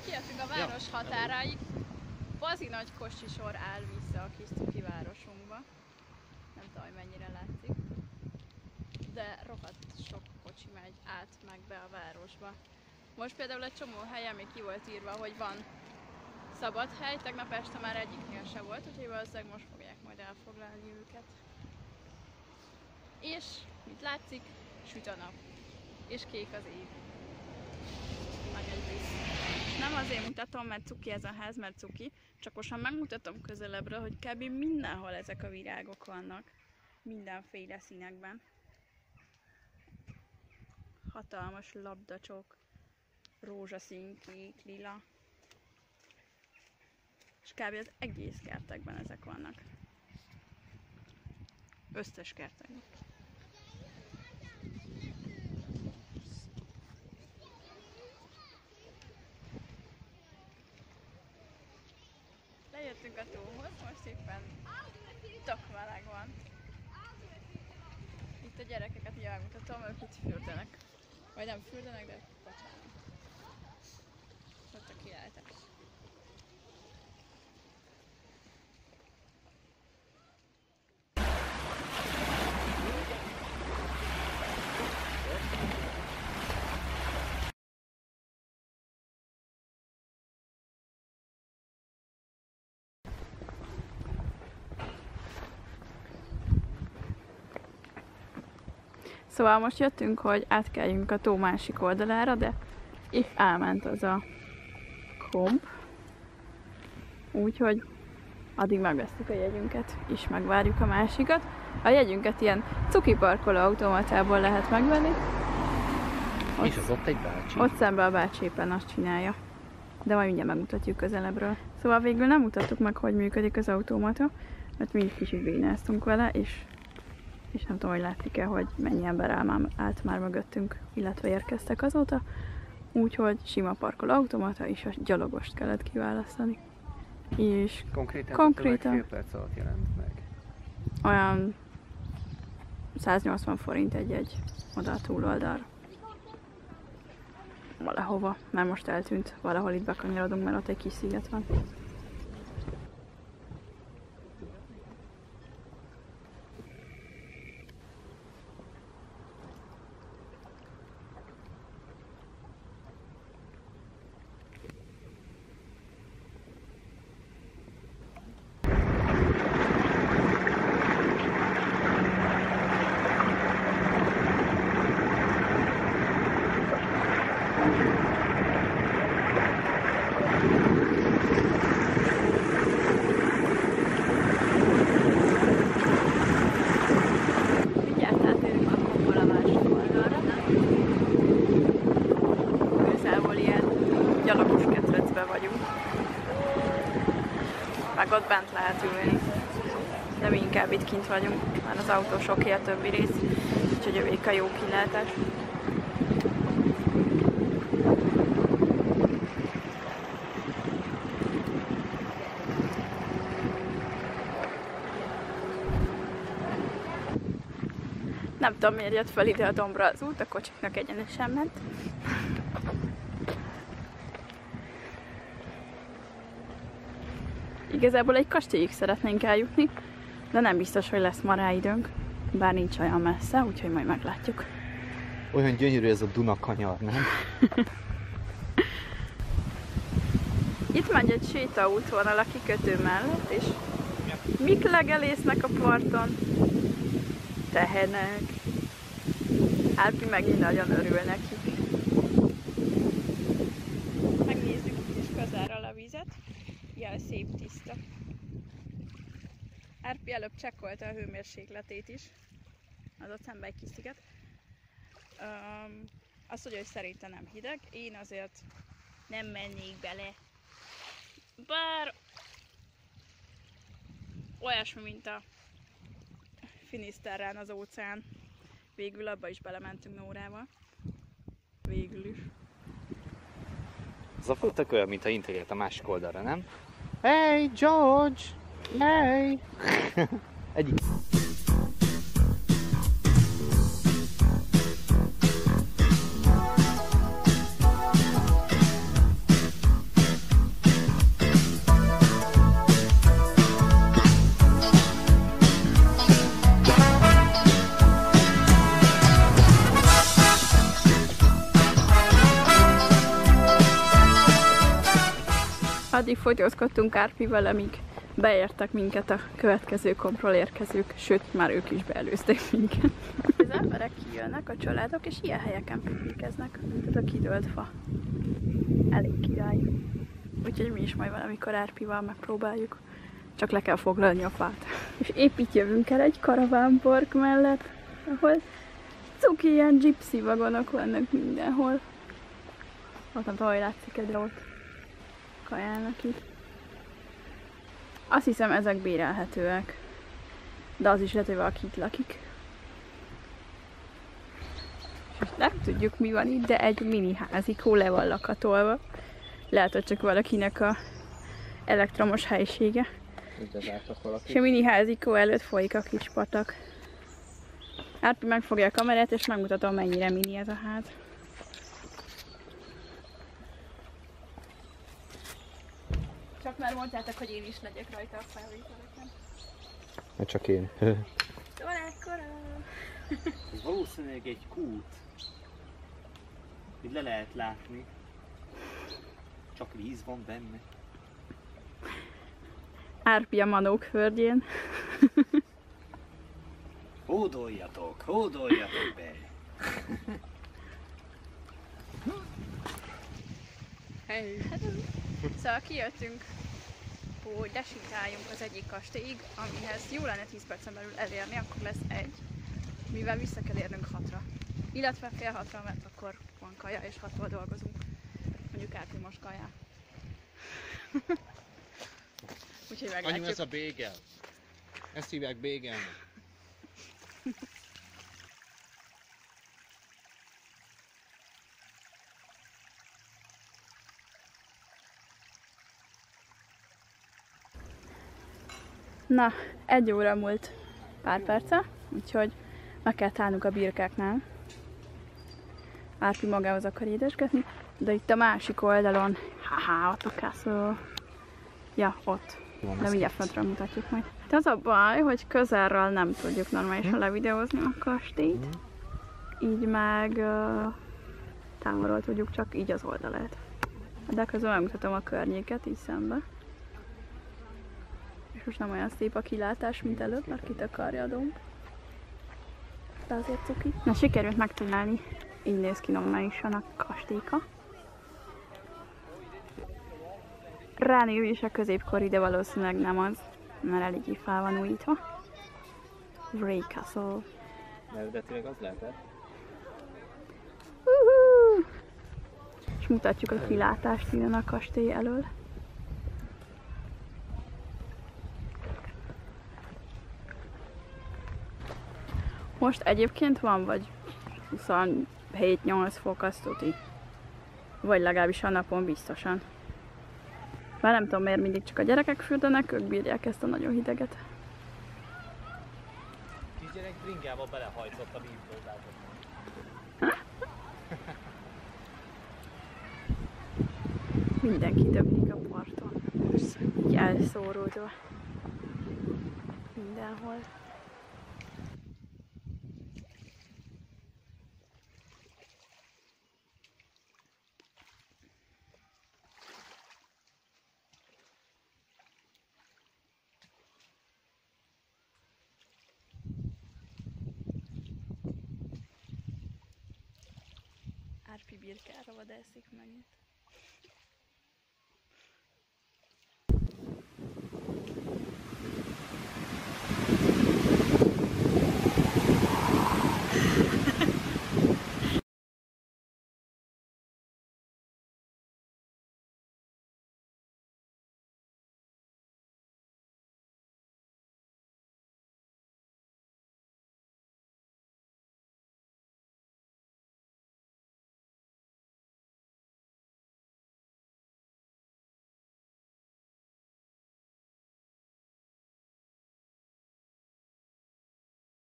Kijöttünk a város határáig. Bazi nagy kocsisor áll vissza a kis cuki városunkba. Nem tudom, hogy mennyire látszik. De rohadt sok kocsi megy át meg be a városba. Most például egy csomó helyen még ki volt írva, hogy van szabad hely. Tegnap este már egyiknél se volt, úgyhogy valószínűleg most fogják majd elfoglalni őket. És, mint látszik, süt a nap. És kék az ég. Meg egy víz. Nem azért mutatom, mert cuki ez a ház, mert cuki, csak most megmutatom közelebbről, hogy kb. Mindenhol ezek a virágok vannak. Mindenféle színekben. Hatalmas labdacsok, rózsaszín, kék, lila. És kb. Az egész kertekben ezek vannak. Összes kertekben. Lejöttünk a tóhoz, most éppen tök meleg van. Itt a gyerekeket így elmutatom, ők itt fürdenek. Vagy nem fürdenek, de bocsánat. Ott a kilátás. Szóval most jöttünk, hogy átkeljünk a tó másik oldalára, de itt elment az a komp. Úgyhogy addig megvesztük a jegyünket, és megvárjuk a másikat. A jegyünket ilyen cuki parkoló automatából lehet megvenni. Ott, és az ott egy bácsi. Ott szemben a bácsi éppen azt csinálja. De majd mindjárt megmutatjuk közelebbről. Szóval végül nem mutattuk meg, hogy működik az automata, mert mi kicsit bénáztunk vele, és nem tudom, hogy látni-e, hogy mennyi ember állt már mögöttünk, illetve érkeztek azóta. Úgyhogy sima parkoló automata, és a gyalogost kellett kiválasztani. És konkrétan fél perc alatt jelent meg. Olyan 180 forint egy oda a túloldalra. Valahova, mert most eltűnt. Valahol itt bekanyarodunk, mert ott egy kis sziget van. Meg ott bent lehet ülni, de mi inkább itt kint vagyunk, már az autó soké a többi rész, úgyhogy övék a jó kilátás. Nem tudom, miért jött fel ide a dombra az út, a kocsiknak egyenesen ment. Igazából egy kastélyig szeretnénk eljutni, de nem biztos, hogy lesz ma rá időnk, bár nincs olyan messze, úgyhogy majd meglátjuk. Olyan gyönyörű ez a Duna kanyar, nem? Itt megy egy sétaútvonal a kikötő mellett, és mik legelésznek a parton? Tehenek. Árpi megint nagyon örül nekik. Megnézzük itt is közelről a vizet. Jaj, szép tiszta. Árpi előbb csekkolta a hőmérsékletét is. Az ott szemben egy kis sziget. Azt mondja, hogy szerintem nem hideg. Én azért nem mennék bele. Bár olyasmi, mint a Finiszterrán az óceán. Végül abba is belementünk Nórával. Végül is. Az a futak olyan, mint a integet a másik oldalra, nem? Hey, George! Hey! Egyik. Addig fotózkodtunk Árpival, amíg beértek minket a következő kompról érkezők, sőt, már ők is beelőzték minket. Az emberek kijönnek, a családok, és ilyen helyeken piknikeznek, mint ez a kidőlt fa. Elég király. Úgyhogy mi is majd valamikor Árpival megpróbáljuk. Csak le kell foglalni a fát. És épp itt jövünk el egy karavánpark mellett, ahol cuki ilyen gypsy vagonok vannak mindenhol. Ott nem tudom, hogy látszik, de ott kajálnak itt. Azt hiszem, ezek bérelhetőek. De az is lehet, hogy valaki itt lakik. És nem tudjuk, mi van itt, de egy mini házikó le van lakatolva. Lehet, hogy csak valakinek a elektromos helyisége. És a mini házikó előtt folyik a kis patak. Árpi megfogja a kamerát, és megmutatom, mennyire mini ez a ház. Csak már mondtátok, hogy én is legyek rajta a felvételeken. Hát csak én. Szóval ekkora! Ez valószínűleg egy kút. Itt le lehet látni. Csak víz van benne. Árpi a Manók földjén. Hódoljatok be! Hey. Szóval kijöttünk, hogy desinkáljunk az egyik kastélyig, amihez jó lenne 10 percen belül elérni, akkor lesz egy, mivel vissza kell érnünk 6-ra. Illetve fél 6-ra, mert akkor van kaja és 6-tól dolgozunk. Mondjuk Árpi most kajál. Úgyhogy meglátjuk. Anyu, ez a bégel. Ezt hívják bégelnek. Na, 1 óra múlt pár perce, úgyhogy meg kell állnunk a birkáknál. Árpi magához akar édesgetni, de itt a másik oldalon, ott a castle. Ja, ott. De mindjárt föntről mutatjuk majd. De az a baj, hogy közelről nem tudjuk normálisan levideózni a kastélyt. Így meg távolról tudjuk csak így az oldalát. De közben megmutatom a környéket így szembe. És most nem olyan szép a kilátás, mint előbb, mert kitakarja a domb. De azért cuki. Na, sikerült megtalálni. Így néz ki normálisan a kastélyka. Ránézni is a középkori, de valószínűleg nem az, mert eléggé fel van újítva. Bray Castle. Eredetileg az lehetett? És mutatjuk a kilátást innen a kastély elől. Most egyébként van vagy 27-8 fok, azt tuti. Vagy legalábbis a napon biztosan. Már nem tudom, miért mindig csak a gyerekek fürdenek, ők bírják ezt a nagyon hideget. Kisgyerek bringába belehajtott a vízlózásba. Mindenki döglik a parton. Így elszóródva. Mindenhol. Árpi birkára vadászik megint.